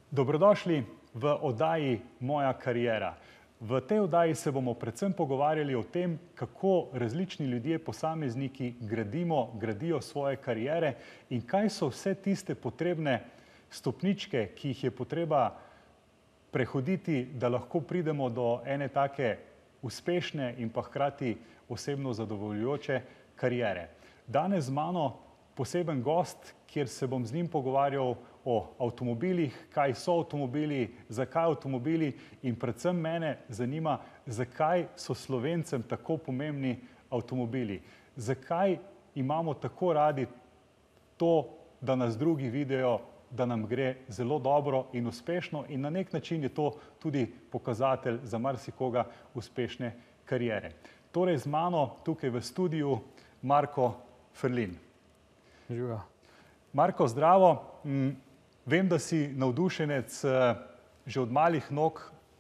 Dobrodošli v oddaji Moja kariera. V tej oddaji se bomo predvsem pogovarjali o tem, kako različni ljudje, posamezniki gradijo svoje kariere in kaj so vse tiste potrebne stopničke, ki jih je potreba prehoditi, da lahko pridemo do ene take uspešne in pa hkrati osebno zadovoljujoče kariere. Danes z mano poseben gost, kjer se bom z njim pogovarjal o avtomobilih, kaj so avtomobili, zakaj avtomobili in predvsem mene zanima, zakaj so Slovencem tako pomembni avtomobili. Zakaj imamo tako radi to, da nas drugi vidijo, da nam gre zelo dobro in uspešno in na nek način je to tudi pokazatelj za marsikoga uspešne kariere. Torej z mano tukaj v studiu Marko Ferlin. Živijo. Marko, zdravo. Vem, da si navdušenec že od malih nog,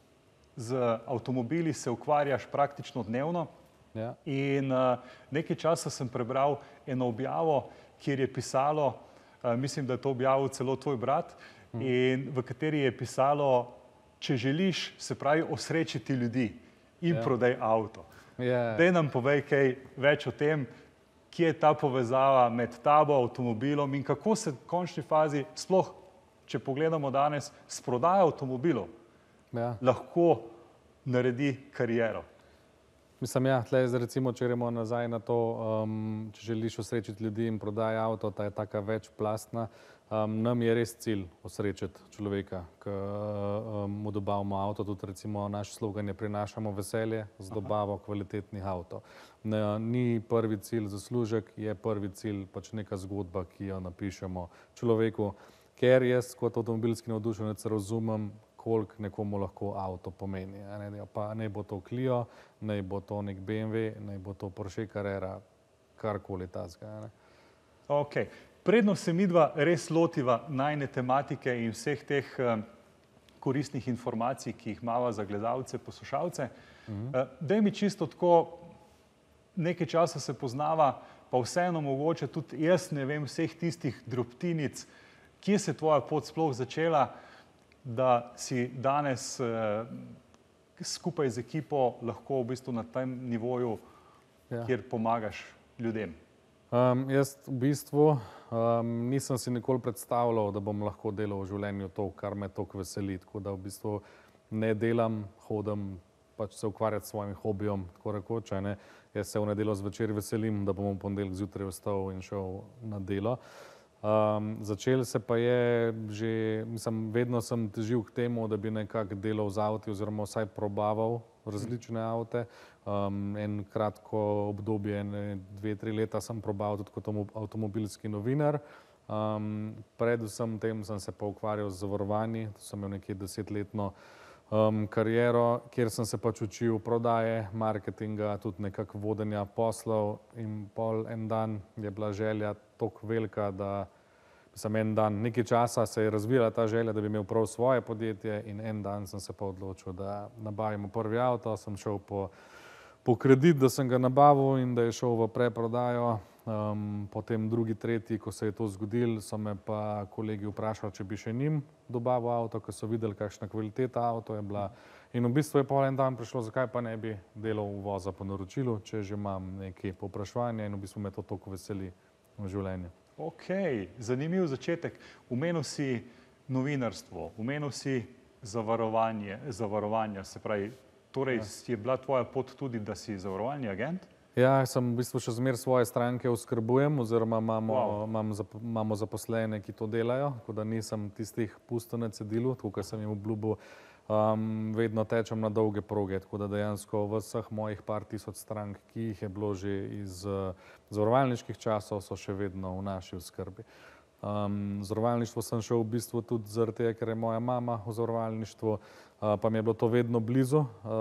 z avtomobili se ukvarjaš praktično dnevno. Ja. In nekaj časa sem prebral eno objavo, kjer je pisalo, mislim, da je to objavil celo tvoj brat, in v kateri je pisalo, če želiš, se pravi, osrečiti ljudi in prodaj avto. Daj nam povej kaj več o tem, kje je ta povezava med tabo, avtomobilom in kako se v končni fazi, sploh, če pogledamo danes, s prodajo avtomobilov lahko naredi kariero. Mislim, tlej recimo, če gremo nazaj na to, če želiš osrečiti ljudi in prodaj avto, ta je taka večplastna. Nam je res cilj osrečiti človeka, ki mu dobavimo avto, tudi recimo naš slogan je prinašamo veselje z dobavo kvalitetnih avtov. Ni prvi cilj zaslužek, je prvi cilj pač neka zgodba, ki jo napišemo človeku, ker jaz kot avtomobilski navdušenec razumem, koliko nekomu lahko avto pomeni. Pa naj bo to Clio, naj bo to nek BMW, naj bo to Porsche Carrera, karkoli takega. Ok. Predno se midva res lotiva najine tematike in vseh teh koristnih informacij, ki jih imava za gledalce, poslušalce. Daj mi čisto tako, nekaj časa se poznava, pa vseeno mogoče tudi jaz ne vem vseh tistih drobtinic, kje se tvoja pot sploh začela, da si danes skupaj z ekipo lahko v bistvu na tem nivoju, kjer pomagaš ljudem. Jaz v bistvu nisem si nikoli predstavljal, da bom lahko delal v življenju to, kar me toliko veseli. Tako da v bistvu ne delam, hodim pač se ukvarjati s svojim hobijem, tako rekoč. Jaz se v nedeljo zvečer veselim, da bom v ponedeljek zjutraj vstal in šel na delo. Začel se pa je že, mislim, vedno sem težil k temu, da bi nekako delal z avti oziroma vsaj probaval različne avte. En kratko obdobje, 2-3 leta sem probaval tudi kot avtomobilski novinar. Predvsem tem sem se pa ukvarjal z zavarovanji, to sem imel nekje 10-letno kariero, kjer sem se pač učil prodaje, marketinga, tudi nekako vodenja poslov in pol en dan je bila želja toliko velika, da sem en dan, nekaj časa se je razvila ta želja, da bi imel prav svoje podjetje in en dan sem se pa odločil, da nabavimo prvi avto, sem šel po kredit, da sem ga nabavil in da je šel v preprodajo. Potem drugi, tretji, ko se je to zgodilo, so me pa kolegi vprašali, če bi še njim dobavil avto, ko so videli, kakšna kvaliteta avto je bila. In v bistvu je pol en dan prišlo, zakaj pa ne bi delal uvoza po naročilu, če že imam nekaj povpraševanja in v bistvu me to toliko veseli v življenju. Ok, zanimiv začetek. Omenil si novinarstvo, omenil si zavarovanja, se pravi, torej je bila tvoja pot tudi, da si zavarovalni agent? Ja, sem v bistvu še zmeraj svoje stranke oskrbujem oziroma imamo zaposlene, ki to delajo, tako da nisem tistih pusto na cedilu, tako kot sem jim obljubil, vedno tečem na dolge proge, tako da dejansko v vseh mojih par tisoč strank, ki jih je bilo že iz zavarovalniških časov, so še vedno v naši oskrbi. Zavarovalništvo sem šel v bistvu tudi zaradi tega, ker je moja mama v zavarovalništvu, pa mi je bilo to vedno blizu,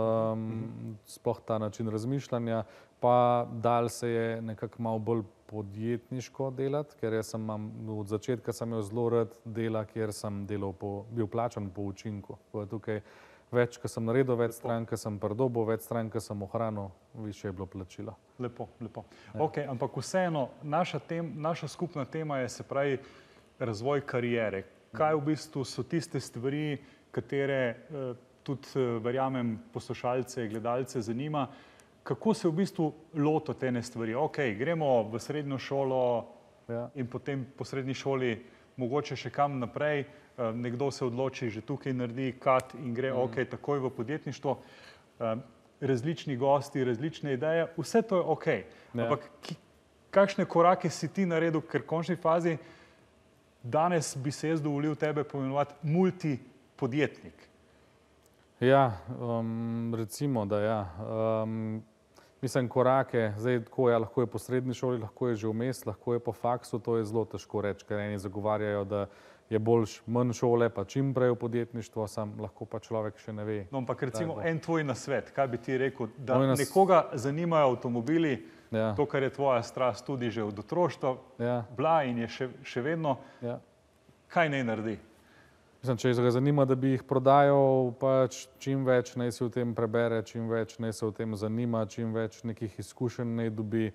sploh ta način razmišljanja, pa dal se je nekako malo bolj podjetniško delati, ker jaz sem od začetka sem imel zelo rad dela, kjer sem bil plačan po učinku. Tukaj več, ko sem naredil, več strank, ko sem pridobil, več strank, ko sem ohranil, višje je bilo plačilo. Lepo, lepo. Ok, ampak vseeno, naša skupna tema je, se pravi, razvoj kariere. kaj v bistvu so tiste stvari, katere tudi, verjamem, poslušalce, gledalce zanima, kako se v bistvu lotiti ene stvari. Ok, gremo v srednjo šolo in potem po srednji šoli mogoče še kam naprej, nekdo se odloči, že tukaj naredi cut in gre ok, takoj v podjetništvo, različni gosti, različne ideje, vse to je ok. Ampak kakšne korake si ti naredil, ker v končni fazi danes bi se jaz dovolil tebe poimenovati multipodjetnik? Ja, recimo, da ja. Mislim, korake, zdaj tako je, lahko je po srednji šoli, lahko je že vmes, lahko je po faksu, to je zelo težko reči, ker eni zagovarjajo, da je boljš manj šole, pa čim prej v podjetništvo, sam lahko pa človek še ne ve. No, ampak recimo en tvoj nasvet, kaj bi ti rekel, da nekoga zanimajo avtomobili, to, kar je tvoja strast tudi že od otroštva bila in je še vedno, kaj naj naredi? Mislim, če ga zanima, da bi jih prodajal, pač čim več naj se o tem prebere, čim več naj se o tem zanima, čim več nekih izkušenj naj dobi,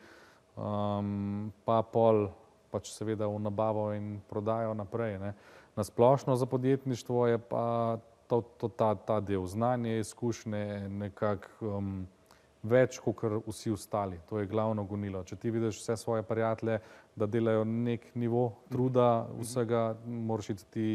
pa pol pač seveda v nabavo in prodajo naprej. Na splošno za podjetništvo je pa ta del znanje, izkušnje nekako več kot vsi ostali. To je glavno gonilo. Če ti vidiš vse svoje prijatelje, da delajo nek nivo truda vsega, moraš iti ti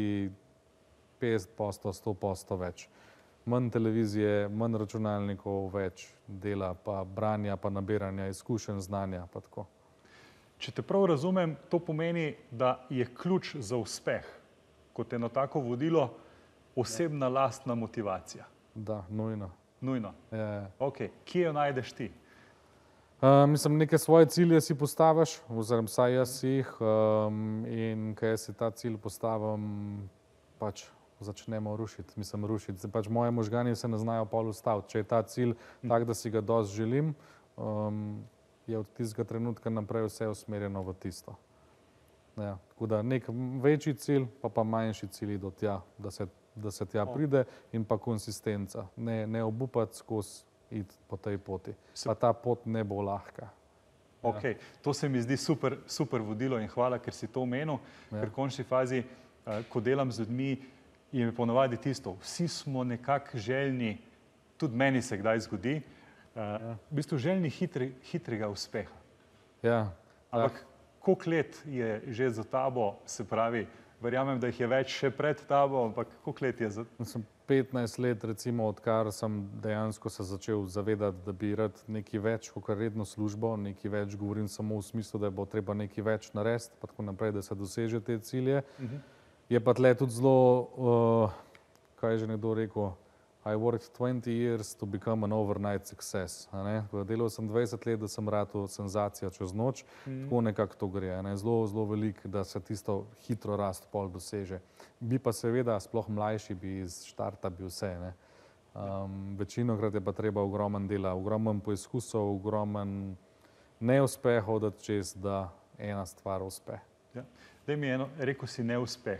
50%, 100% več. Manj televizije, manj računalnikov, več dela, pa branja, pa nabiranja izkušenj, znanja, pa tako. Če te prav razumem, to pomeni, da je ključ za uspeh, kot eno tako vodilo, osebna lastna motivacija. Da, nujno. Nujno? Ok, kje jo najdeš ti? Mislim, neke svoje cilje si postaviš, oziroma vsaj jaz si jih, in kaj si ta cilj postavim, pač začnemo rušiti. Mislim, rušiti. Pač moje možgani se ne znajo pol ustaviti. Če je ta cilj tak, da si ga dosti želim, je od tistega trenutka naprej vse usmerjeno v tisto. Tako da nek večji cilj, pa manjši cilji do tja, da se tja pride in pa konsistenca. Ne obupati skozi iti po tej poti. Pa ta pot ne bo lahka. Ok, to se mi zdi super vodilo in hvala, ker si to omenil, ker v končni fazi, ko delam z ljudmi, je ponavadi tisto, vsi smo nekako željni, tudi meni se kdaj zgodi, v bistvu željni hitrega uspeha. Ampak koliko let je že za tabo, se pravi, verjamem, da jih je več še pred tabo, ampak koliko let je za... Sem 15 let, recimo, odkar sem dejansko se začel zavedati, da bi rad nekaj več kot redno službo, nekaj več, govorim samo v smislu, da bo treba nekaj več narediti, pa tako naprej, da se doseže te cilje. Je pa tle tudi zelo, kaj je že nekdo rekel, I worked 20 years to become an overnight success. Delal sem 20 let, da sem ratal senzacija čez noč, tako nekako to gre. Zelo veliko, da se tisto hitro rast pol doseže. Bi pa seveda, sploh mlajši bi iz štarta bi vse. Večinokrat je pa treba ogromen dela, ogromen poizkusov, ogromen neuspehov, da čez, da ena stvar uspe. Daj mi eno, rekel si neuspeh.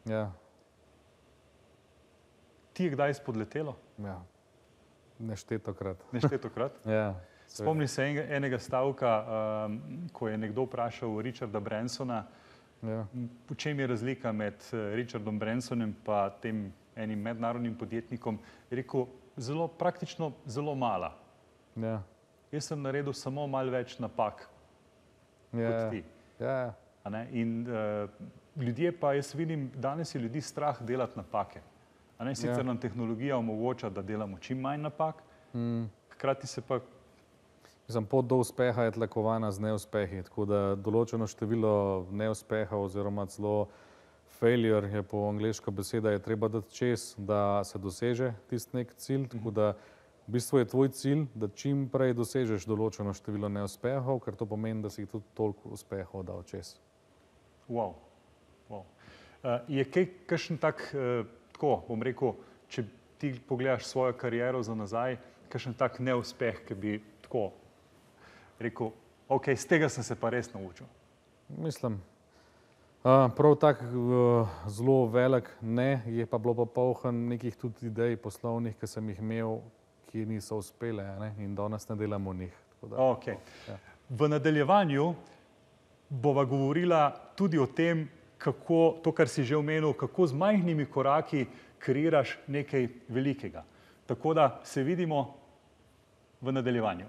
Ti je kdaj spodletelo? Ja, neštetokrat. Neštetokrat? Spomni se enega stavka, ko je nekdo vprašal Richarda Bransona, v čem je razlika med Richardom Bransonem pa tem enim mednarodnim podjetnikom. Je rekel, praktično zelo mala. Jaz sem naredil samo malo več napak kot ti. In ljudje pa, jaz vidim, danes je ljudi strah delati napake. Sicer nam tehnologija omogoča, da delamo čim manj napak, hkrati se pa... Pot do uspeha je tlakovana z neuspehi, tako da določeno število neuspehov oziroma celo failure je po angleška beseda, je treba dati čez, da se doseže tisti nek cilj, tako da v bistvu je tvoj cilj, da čim prej dosežeš določeno število neuspehov, ker to pomeni, da si jih tudi toliko uspehov dal čez. Wow. Je kaj kakšen tak... Tako, bom rekel, če ti pogledaš svojo kariero za nazaj, kakšen tak neuspeh, ki bi tako rekel, ok, z tega sem se pa res naučil. Mislim, prav tak zelo velik ne, je pa bilo pa poln nekih tudi idej poslovnih, ki sem jih imel, ki niso uspele in danes ne delam o njih. Ok. V nadaljevanju bova govorila tudi o tem, kako, to, kar si že omenil, kako z majhnimi koraki kreiraš nekaj velikega. Tako da se vidimo v nadaljevanju.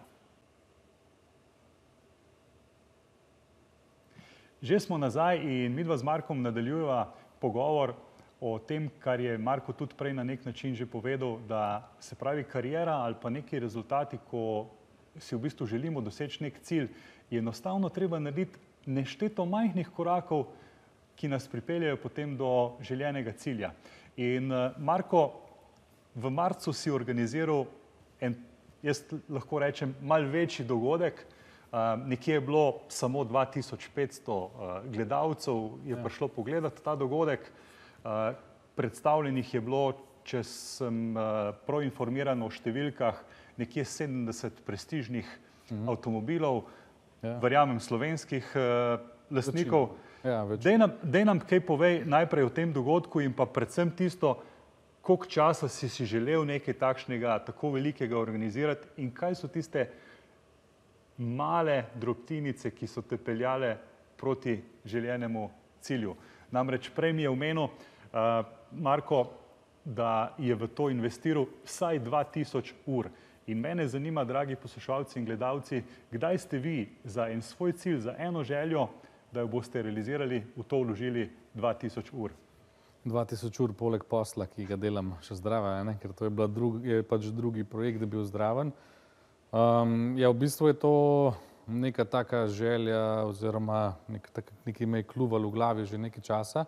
Že smo nazaj in midva z Markom nadaljujeva pogovor o tem, kar je Marko tudi prej na nek način že povedal, da se pravi karijera ali pa neki rezultati, ko si v bistvu želimo doseči nek cilj, je enostavno treba narediti nešteto majhnih korakov, ki nas pripeljajo potem do željenega cilja. In Marko, v marcu si organiziral en, jaz lahko rečem, malo večji dogodek. Nekje je bilo samo 2500 gledalcev, je prišlo pogledati ta dogodek. Predstavljenih je bilo, če sem prav informiran o številkah, nekje 70 prestižnih avtomobilov, verjamem slovenskih lastnikov. Daj nam kaj povej najprej o tem dogodku in pa predvsem tisto, koliko časa si želel nekaj takšnega, tako velikega organizirati in kaj so tiste male drobtinice, ki so te peljale proti željenemu cilju. Namreč prej mi je omenil Marko, da je v to investiral vsaj 2000 ur. In mene zanima, dragi poslušalci in gledalci, kdaj ste vi za en svoj cilj, za eno željo, da jo boste realizirali, v to vložili 2000 ur? 2000 ur poleg posla, ki ga delam še zdrava, ker to je pač drugi projekt, da bi bil zdraven. Ja, v bistvu je to neka taka želja oziroma nekaj me je kluvalo v glavi že nekaj časa,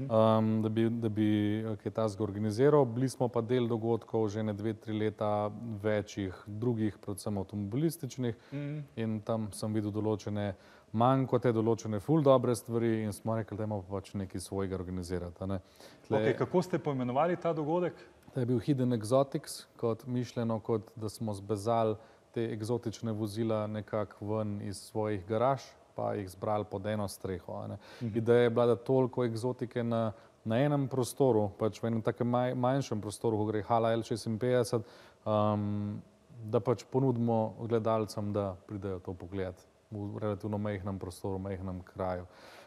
da bi kaj takega organiziral. Bili smo pa del dogodkov že ne 2-3 leta, večjih drugih, predvsem avtomobilističnih, in tam sem videl določene manj kot določene ful dobre stvari in smo rekli, da imamo pač nekaj svojega organizirati. Kako ste poimenovali ta dogodek? To je bil Hidden Exotics, kot mišljeno, kot da smo zbezali te eksotične vozila nekako ven iz svojih garaž, pa jih zbrali pod eno streho. Ideja je bila, da toliko eksotike na enem prostoru, pač v enem takem manjšem prostoru, ko gre Hala L56, da pač ponudimo gledalcem, da pridejo to pogledati v relativno majhnem prostoru, majhnem kraju.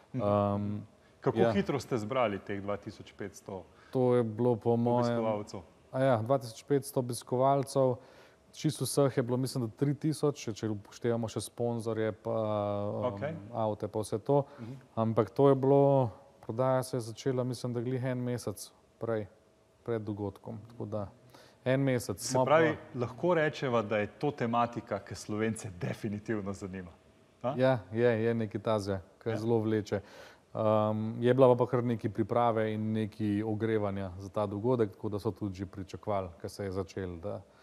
Kako hitro ste zbrali teh 2500 to je bilo po mojem obiskovalcev? 2500 obiskovalcev. Čisto vseh je bilo, mislim, da 3000, če upoštevamo še sponzorje, pa avte, pa vse to. Ampak to je bilo, prodaja se je začela, mislim, da glih en mesec pred dogodkom. Tako da, en mesec. Se pravi, lahko rečeva, da je to tematika, ki Slovence definitivno zanima. Ja, je nekaj tazja, ki zelo vleče. Je bila pa kar nekaj priprave in nekaj ogrevanja za ta dogodek, tako da so tudi že pričakovali, ko se je začel,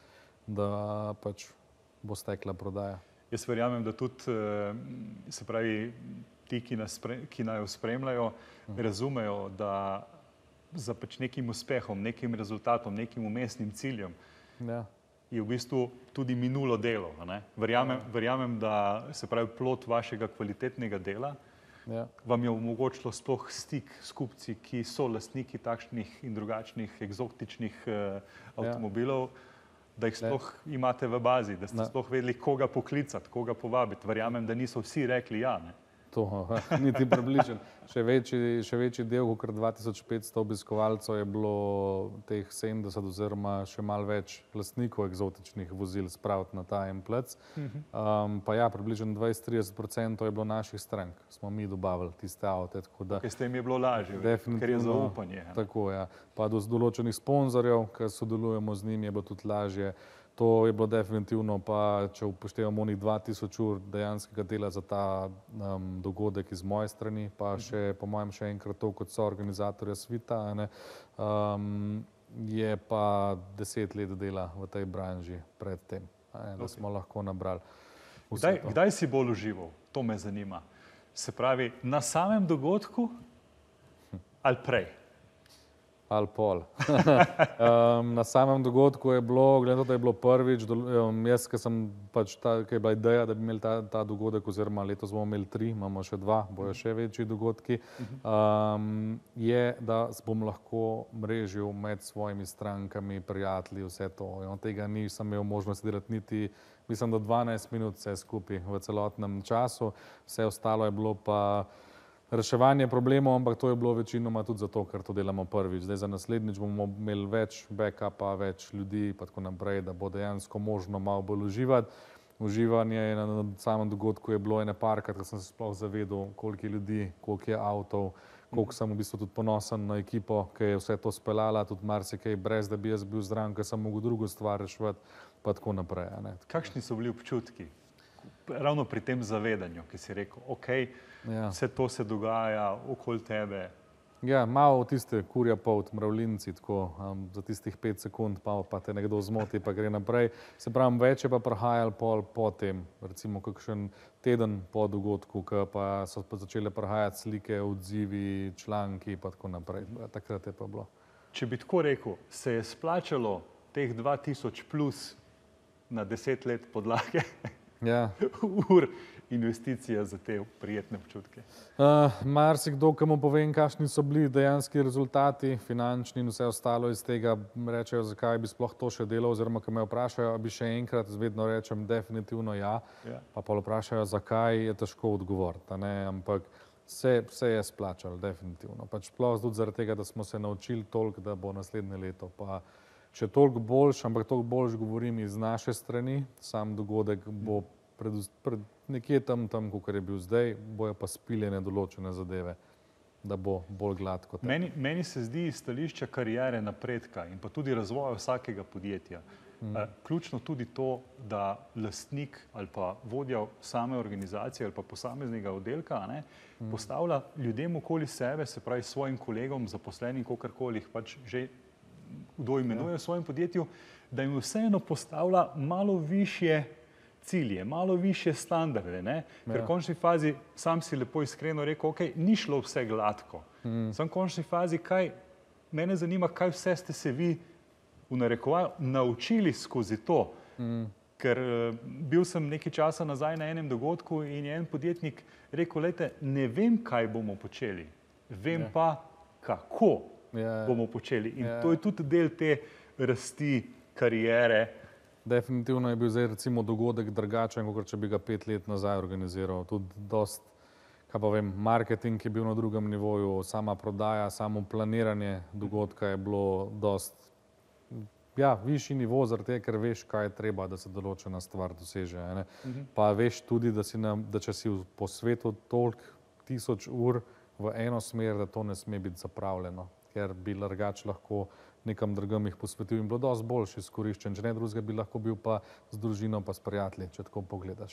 da pač bo stekla prodaja. Jaz verjamem, da tudi, se pravi, ti, ki naju spremljajo, razumejo, da za pač nekim uspehom, nekim rezultatom, nekim umestnim ciljem je v bistvu tudi minulo delo. Verjamem, da se pravi plod vašega kvalitetnega dela vam je omogočilo sploh stik s kupci, ki so lastniki takšnih in drugačnih eksotičnih avtomobilov, da jih sploh imate v bazi, da ste sploh vedeli, koga poklicati, koga povabiti. Verjamem, da niso vsi rekli ja. To, niti približen. Še večji del, kot 2500 obiskovalcev je bilo teh 70 oziroma še malo več lastnikov eksotičnih vozil spraviti na ta en plec. Pa ja, približno 20-30% je bilo naših strank. Smo mi dobavili tiste avte. Ker ste jim je bilo lažje, ker je zaupanje. Tako, ja. Pa do določenih sponzorjev, ker sodelujemo z njimi, je bilo tudi lažje. To je bilo definitivno, pa če upoštevamo onih 2000 ur dejanskega dela za ta dogodek iz moje strani, pa še, po mojem, še enkrat to, kot so organizatorja svita, je pa 10 let dela v tej branži pred tem, da smo lahko nabrali vse to. Kdaj si bolj užival? To me zanima. Se pravi, na samem dogodku ali prej? Ali pol. Na samem dogodku je bilo, glede na to, da je bilo prvič, jaz, ki sem pač, ki je bila ideja, da bi imeli ta dogodek, oziroma letos bomo imeli 3, imamo še 2, bojo še večji dogodki, je, da bom lahko mrežil med svojimi strankami, prijatelji, vse to. In od tega nisem imel možnosti delati niti, mislim, da 12 minut vse skupaj v celotnem času. Vse ostalo je bilo pa reševanje problemov, ampak to je bilo večinoma tudi zato, ker to delamo prvič. Zdaj za naslednjič bomo imeli več backupa, več ljudi in tako naprej, da bo dejansko možno malo bolj uživati. Uživanje na samem dogodku je bilo ene parkrat, ker sem se sploh zavedal, koliko je ljudi, koliko je avtov, koliko sem v bistvu tudi ponosen na ekipo, ki je vse to speljala, tudi marsikaj brez, da bi jaz bil zraven, ker sem mogel drugo stvar reševati, pa tako naprej. Kakšni so bili občutki? Ravno pri tem zavedanju, ki si rekel, ok, vse to se dogaja okoli tebe. Ja, malo tiste kurja polt, mravljinci, tako za tistih 5 sekund, pa te nekdo zmoti, pa gre naprej. Se pravi, več je pa prihajalo po tem, recimo kakšen teden po dogodku, ko pa so začele prihajati slike, odzivi, članki, pa tako naprej. Takrat je pa bilo. Če bi tako rekel, se je splačalo teh 2000 plus na 10 let podlage ur investicija za te prijetne občutke? Marsikdo, ki mu povem, kakšni so bili dejanski rezultati, finančni in vse ostalo iz tega, rečejo, zakaj bi sploh to še delal, oziroma, ko me vprašajo, bi še enkrat, vedno rečem definitivno ja, pa vprašajo, zakaj, je težko odgovoriti, ampak se je splačalo, definitivno. Pač sploh tudi zaradi tega, da smo se naučili toliko, da bo naslednje leto pa še toliko boljš, ampak toliko boljš govorim iz naše strani, sam dogodek bo nekje tam, kakor je bil zdaj, bojo pa spiljene določene zadeve, da bo bolj gladko. Meni se zdi iz stališča kariere, napredka in pa tudi razvoja vsakega podjetja ključno tudi to, da lastnik ali pa vodja same organizacije ali pa posameznega oddelka postavlja ljudem okoli sebe, se pravi svojim kolegom, zaposlenim, kakorkoli jih pač že kdo imenuje v svojem podjetju, da jim vseeno postavlja malo višje cilje, malo višje standarde, ker v končni fazi, sam si lepo iskreno rekel, ok, ni šlo vse gladko. Sam v končni fazi, mene zanima, kaj vse ste se vi v narekovaju naučili skozi to, ker bil sem nekaj časa nazaj na enem dogodku in je en podjetnik rekel, lejte, ne vem, kaj bomo počeli, vem pa, kako bomo počeli in to je tudi del te rasti kariere. Definitivno je bil zdaj recimo dogodek drugačen, kot če bi ga 5 let nazaj organiziral. Tudi dost, kaj pa vem, marketing je bil na drugem nivoju, sama prodaja, samo planiranje dogodka je bilo dost, višji nivo, zaradi tega, ker veš, kaj je treba, da se določena stvar doseže. Pa veš tudi, da če si po svetu toliko 1000 ur v eno smer, da to ne sme biti zapravljeno, ker bi drugače lahko nekam drugam jih posvetil in bilo dosti boljši izkoriščen. Če ne drugega, bi lahko bil pa z družino pa s prijatelji, če tako pogledaš.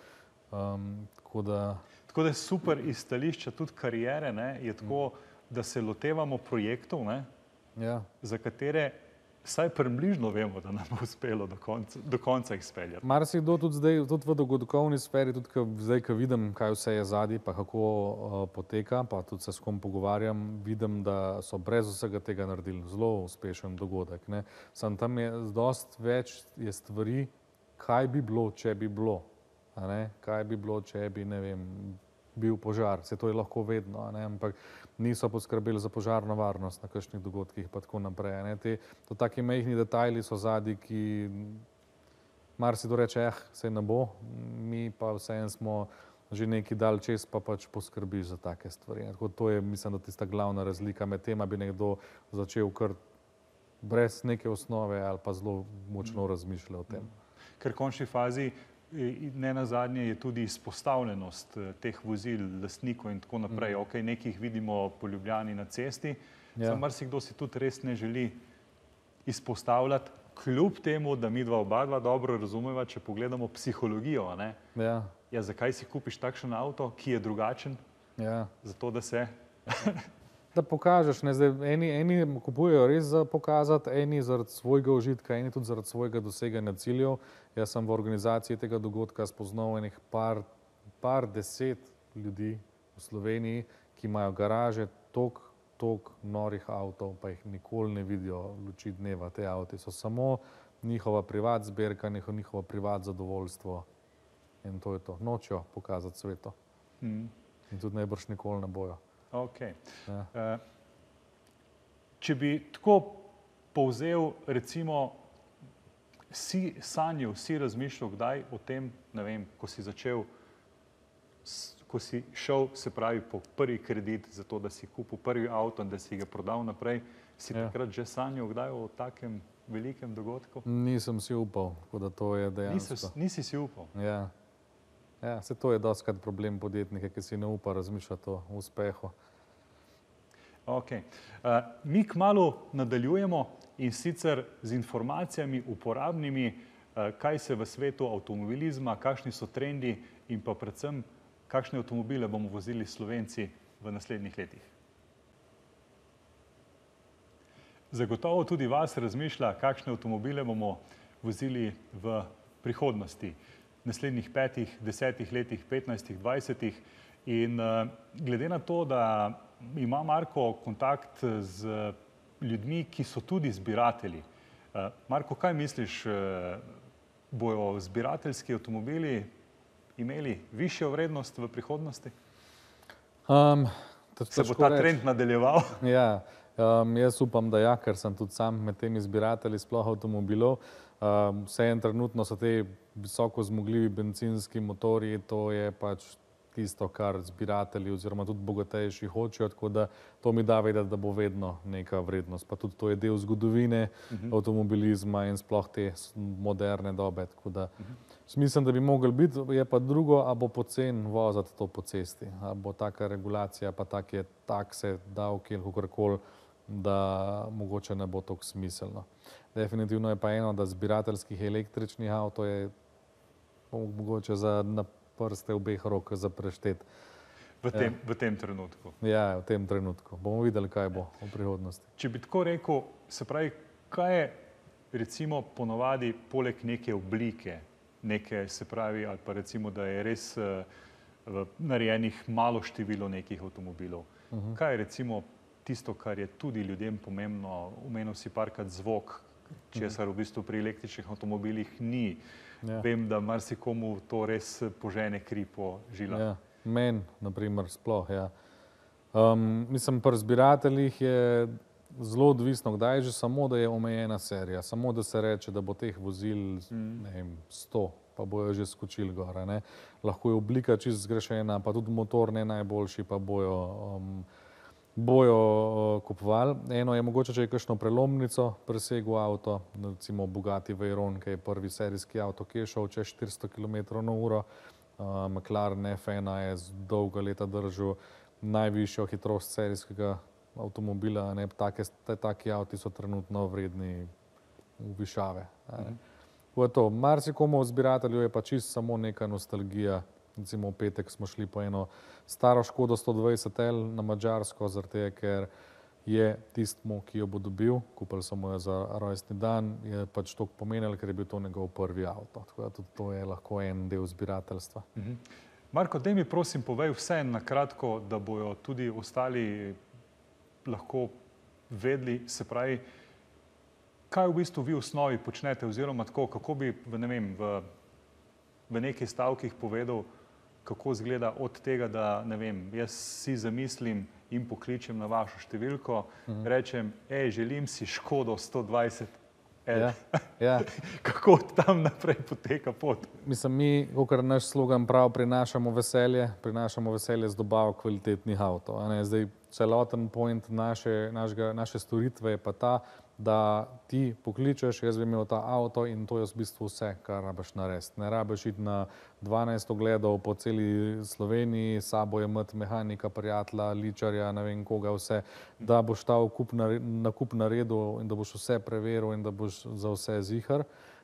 Tako da je super iz stališča tudi kariere, je tako, da se lotevamo projektov, za katere vsaj približno vemo, da nam bo uspelo do konca jih speljati. Marsikdo tudi zdaj, tudi v dogodkovni sferi, tudi zdaj, ko vidim, kaj vse je zadaj, pa kako poteka, pa tudi se s kom pogovarjam, vidim, da so brez vsega tega naredili zelo uspešen dogodek. Samo tam je dosti več je stvari, kaj bi bilo, če bi bilo. Kaj bi bilo, če bi, ne vem, bil požar. Se to je lahko vedno, ampak niso poskrbeli za požarno varnost na kakšnih dogodkih pa tako naprej. To taki majhni detajli so zadaj, ki marsikdo reče, saj ne bo, mi pa vseeno smo že nekaj dal čez, pa pač poskrbiš za take stvari. Tako to je, mislim, da tista glavna razlika med tem, bi nekdo začel kar brez neke osnove ali pa zelo močno razmišlja o tem. Ker v končni fazi ne nazadnje je tudi izpostavljenost teh vozil, lastnikov in tako naprej. Ok, nekaj jih vidimo po Ljubljani na cesti, samo marsikdo si tudi res ne želi izpostavljati, kljub temu, da mi oba dobro razumeva, če pogledamo psihologijo. Zakaj si kupiš takšen avto, ki je drugačen? Zato, da se... Da pokažeš, eni kupujejo res za pokazati, eni zaradi svojega užitka, eni tudi zaradi svojega doseganja ciljev. Jaz sem v organizaciji tega dogodka spoznal enih par deset ljudi v Sloveniji, ki imajo garaže toliko norih avtov, pa jih nikoli ne vidijo luči dneva. Te avti so samo njihova privat zbirka, njihovo privat zadovoljstvo in to je to. Nočejo pokazati svetu. In tudi najbrž nikoli ne bojo. Ok. Če bi tako povzel, recimo, si sanjal, si razmišljal kdaj o tem, ne vem, ko si začel ko si šel, se pravi, po prvi kredit, zato da si kupil prvi avto in da si ga prodal naprej, si takrat že sanjal kdaj o takem velikem dogodku? Nisem si upal, tako da to je dejansko. Nisi si upal? Ja. Ja, se to je dostikrat problem podjetnika, ki si ne upa razmišljati o uspehu. Ok. Mi kmalu nadaljujemo in sicer z informacijami uporabnimi, kaj se v svetu avtomobilizma, kakšni so trendi in pa predvsem, kakšne avtomobile bomo vozili Slovenci v naslednjih letih. Zagotovo tudi vas razmišlja, kakšne avtomobile bomo vozili v prihodnosti, naslednjih 5, 10 letih, 15, 20. In glede na to, da ima Marko kontakt z ljudmi, ki so tudi zbiratelji. Marko, kaj misliš, bojo zbirateljski avtomobili imeli višjo vrednost v prihodnosti? Se bo ta trend nadaljeval? Ja, jaz upam, da ja, ker sem tudi sam med temi zbiratelji sploh avtomobilov. Vseeno trenutno so te visoko zmogljivi bencinski motorji, to je pač tisto, kar zbiratelji oziroma tudi bogatejši hočejo, tako da to mi da vedeti, da bo vedno neka vrednost. Pa tudi to je del zgodovine avtomobilizma in sploh te moderne dobe. Tako da mislim, da bi mogli biti, je pa drugo, a bo pocen voziti to po cesti. A bo taka regulacija, pa take takse, davki ali kakorkoli, da mogoče ne bo toliko smiselno. Definitivno je pa eno, da zbirateljskih električnih avtov je mogoče na prste obeh rok za preštet. V tem trenutku? Ja, v tem trenutku. Bomo videli, kaj bo v prihodnosti. Če bi tako rekel, se pravi, kaj je recimo ponovadi poleg neke oblike, neke, se pravi, ali pa recimo, da je res narejenih malo število nekih avtomobilov. Kaj je recimo tisto, kar je tudi ljudem pomembno, omenil si parkrat zvok, česar v bistvu pri električnih avtomobilih ni. Vem, da marsikomu to res požene kri po žilah. Ja, meni, na primer, sploh, ja. Mislim, pri zbirateljih je zelo odvisno, kdaj je že samo, da je omejena serija. Samo, da se reče, da bo teh vozil, ne vem, 100, pa bojo že skočili gor, ne. Lahko je oblika čisto zgrešena, pa tudi motor ne najboljši, pa bojo kupovali. Eno je mogoče, če je kakšno prelomnico presegel avto, recimo Bugatti Veyron, ki je prvi serijski avto, ki je šel čez 400 km/h. McLaren F1 je dolga leta držal najvišjo hitrost serijskega avtomobila. Taki avti so trenutno vredni v višave. Marsikomu zbiratelju je pa čisto samo neka nostalgija. Recimo v petek smo šli po eno staro Škodo 120L na Madžarsko, zaradi tega, ker je tistmu, ki jo bo dobil, kupili so mu jo za rojstni dan, je pač toliko pomenilo, ker je bil to njegov prvi avto. Tako da tudi to je lahko en del zbirateljstva. Marko, daj mi prosim povej vse na kratko, da bojo tudi ostali lahko vedeli, se pravi, kaj v bistvu vi v osnovi počnete oziroma tako, kako bi, ne vem, v nekaj stavkih povedal, kako izgleda od tega, da, ne vem, jaz si zamislim in pokličem na vašo številko, rečem, želim si Škodo 120L. Kako tam naprej poteka pot? Mislim, mi, kakor naš slogan prav, prinašamo veselje z dobavo kvalitetnih avtov. Zdaj, celoten point naše storitve je pa ta, da ti pokličeš, jaz bi imel ta avto in to je v bistvu vse, kar rabiš narediti. Ne rabiš iti na 12 ogledov po celi Sloveniji, sabo je imeti mehanika, prijatelja, ličarja, ne vem koga vse, da boš ta nakup naredil in da boš vse preveril in da boš za vse ziher.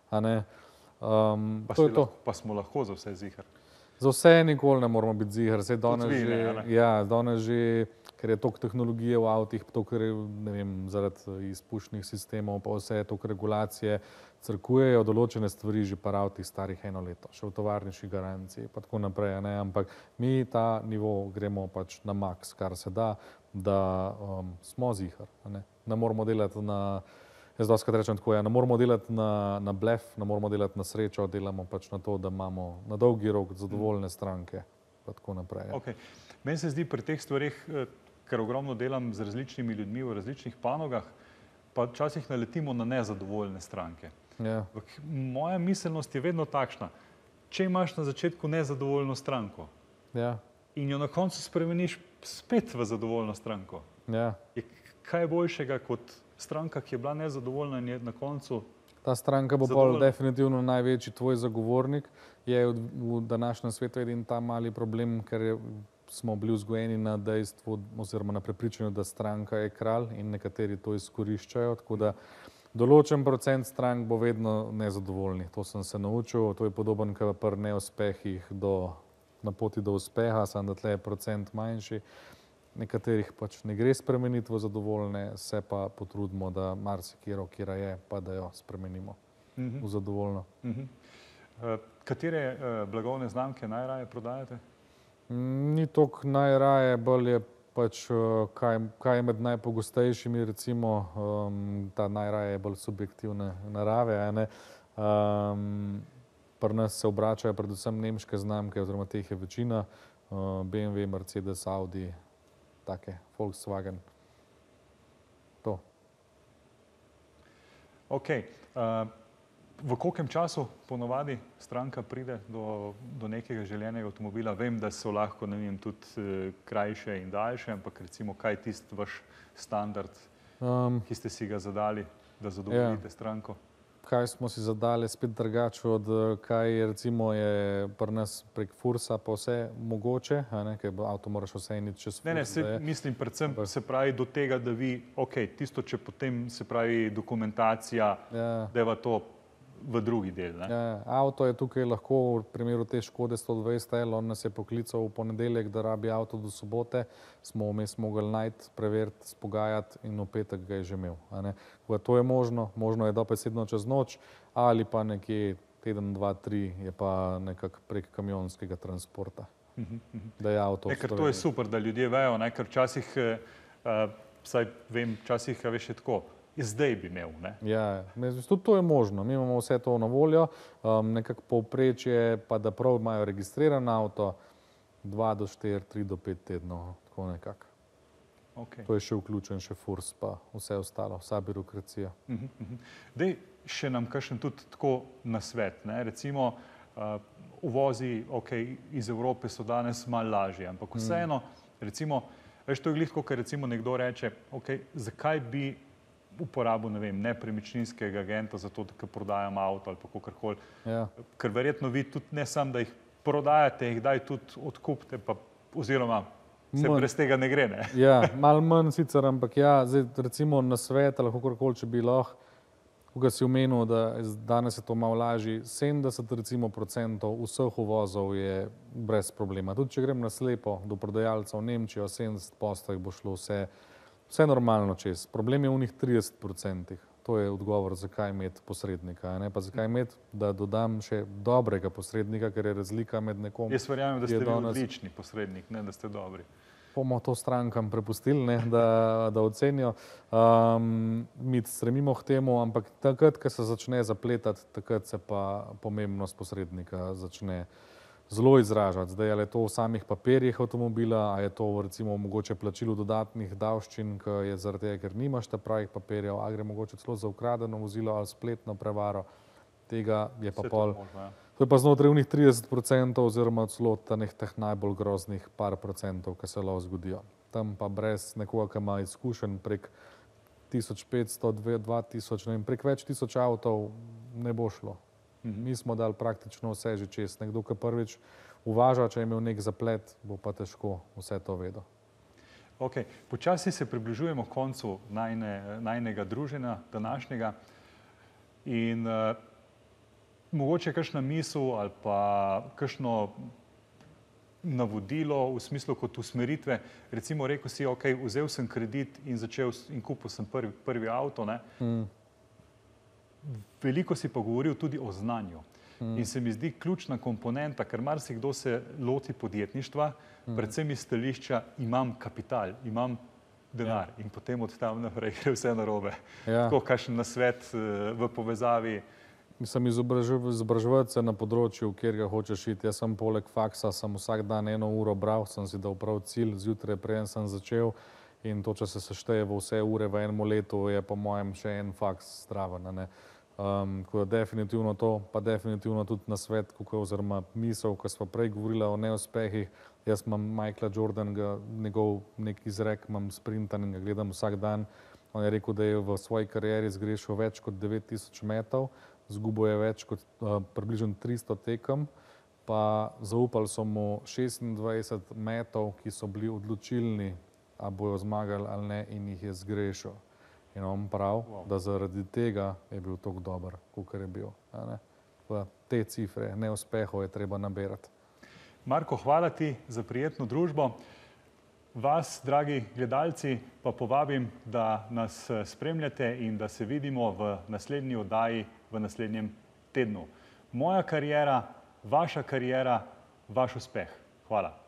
Pa smo lahko za vse ziher. Za vse nikoli ne moramo biti ziher. Danes že, ker je toliko tehnologije v avtih, zaradi izpušnih sistemov, pa vse toliko regulacije, crkujejo določene stvari že pri avtih starih 1 leto, še v tovarniški garanciji, pa tako naprej. Ampak mi ta nivo gremo pač na maks, kar se da, da smo ziher. Ne moramo delati jaz dostikrat rečem tako, ne moramo delati na blef, ne moramo delati na srečo, delamo pač na to, da imamo na dolgi rok zadovoljne stranke, pa tako naprej. Meni se zdi pri teh stvareh, ker ogromno delam z različnimi ljudmi v različnih panogah, pa včasih naletimo na nezadovoljne stranke. Moja miselnost je vedno takšna, če imaš na začetku nezadovoljno stranko, in jo na koncu spremeniš spet v zadovoljno stranko. Ja. Kaj je boljšega kot stranka, ki je bila nezadovoljna in je na koncu ta stranka bo bolj definitivno največji tvoj zagovornik. Je v današnjem svetu edin ta mali problem, ker smo bili vzgojeni na dejstvu oziroma na prepričanju, da stranka je kralj in nekateri to izkoriščajo, tako da določen procent strank bo vedno nezadovoljnih. To sem se naučil, to je podoben kot pri neuspehih na poti do uspeha, samo da tle je procent manjši. Nekaterih pač ne gre spremeniti v zadovoljne, se pa potrudimo, da marsikero, kjera je, pa da jo spremenimo v zadovoljno. Katere blagovne znamke najraje prodajate? Ni toliko najraje, bolj je pač kaj je med najpogostejšimi, recimo ta najraje je bolj subjektivne narave, a ne. Pri nas se obračajo predvsem nemške znamke, oziroma teh je večina, BMW, Mercedes, Audi, take, Volkswagen, to. Ok, v kolkem času ponovadi stranka pride do nekega željenega avtomobila? Vem, da so lahko, ne vem, tudi krajše in daljše, ampak recimo, kaj je tisti vaš standard, ki ste si ga zadali, da zadovoljite stranko? Kaj smo si zadali spet drugače od kaj recimo je pri nas prek Fursa pa vse mogoče, ker avto moraš vse iti čez Furs. Ne, mislim predvsem se pravi do tega, da vi, ok, tisto, če potem se pravi dokumentacija, deva to v drugi del, ne? Avto je tukaj lahko v primeru te Škode 120L, on nas je poklical v ponedeljek, da rabi avto do sobote, smo vmes mogli najti, preveriti, spogajati in v petek ga je že imel. To je možno je dobesedno čez noč ali pa nekje teden, dva, tri je pa nekako prek kamionskega transporta, da je avto. Ker to je super, da ljudje vejo, ker včasih, saj vem, včasih je veš tako, zdaj bi imel, ne? Ja, tudi to je možno. Mi imamo vse to na voljo, nekako povprečje, pa da prav imajo registriran avto, 2 do 4, 3 do 5 tednov, tako nekako. To je še vključen, še Furs, pa vse ostalo, vsa birokracija. Dej, še nam kakšen tudi tako nasvet, ne? Recimo, uvozi, ok, iz Evrope so danes malo lažje, ampak vseeno, recimo, veš, to je glih tako, ker recimo nekdo reče, ok, zakaj bi uporabil, ne vem, nepremičninskega agenta za to, da prodajam avto ali pa kakorkoli. Ker verjetno vi tudi ne samo, da jih prodajate, jih daj tudi odkupite, pa oziroma se brez tega ne gre, ne? Ja, malo manj sicer, ampak ja, zdaj recimo na svet ali kakorkoli, če bi lahko, ko si omenil, da danes je to malo lažji, 70% recimo vseh uvozov je brez problema. Tudi če grem na slepo do prodajalca v Nemčijo, 70% bo šlo vse normalno čez. Problem je v njih 30%. To je odgovor, zakaj imeti posrednika. Pa zakaj imeti, da dodam še dobrega posrednika, ker je razlika med nekom. Jaz verjamem, da ste vi odlični posrednik, ne da ste dobri. Bomo to strankam prepustili, da ocenijo. Mi stremimo k temu, ampak takrat, ko se začne zapletati, takrat se pa pomembnost posrednika začne zelo izražati. Zdaj, ali je to v samih papirjih avtomobila, ali je to recimo mogoče plačilu dodatnih davščin, ki je zaradi tega, ker nimaš ta pravih papirjev, ali gre mogoče celo za ukradeno vozilo ali spletno prevaro. Tega je pa pol. To je pa znotraj unih 30% oziroma celo teh najbolj groznih par procentov, ki se lahko zgodijo. Tam pa brez nekoga, ki ima izkušenj prek 1500, 2000, ne vem, prek več tisoč avtov ne bo šlo. Mi smo dali praktično vse že čez. Nekdo, ki prvič uvaža, če je imel nek zaplet, bo pa težko vse to vedel. Ok, počasi se približujemo koncu najinega druženja današnjega in mogoče kakšna misel ali pa kakšno navodilo v smislu kot usmeritve. Recimo rekel si, ok, vzel sem kredit in začel in kupil sem prvi avto, ne? Veliko si pa govoril tudi o znanju. In se mi zdi ključna komponenta, ker marsikdo se loti podjetništva, predvsem iz stališča imam kapital, imam denar in potem od tam naprej gre vse narobe. Tako kakšen nasvet v povezavi. Mislim, izobraževati se na področju, kjer ga hočeš iti. Jaz sem poleg faksa, sem vsak dan 1 uro bral, sem si dal prav cilj, zjutraj preden sem začel in to, če se sešteje v vse ure v enem letu, je po mojem še en faks zraven. Tako da definitivno to, pa definitivno tudi nasvet, oziroma misel, ko smo prej govorili o neuspehih. Jaz imam Michaela Jordana, njegov nek izrek, imam sprintan in ga gledam vsak dan. On je rekel, da je v svoji karieri zgrešil več kot 9000 metov, izgubil je več kot približno 300 tekem, pa zaupali so mu 26 metov, ki so bili odločilni, a bojo zmagali ali ne, in jih je zgrešil. In on prav, da zaradi tega je bil tako dober, kakor je bil. Te cifre neuspehov je treba nabirati. Marko, hvala ti za prijetno družbo. Vas, dragi gledalci, pa povabim, da nas spremljate in da se vidimo v naslednji oddaji v naslednjem tednu. Moja kariera, vaša kariera, vaš uspeh. Hvala.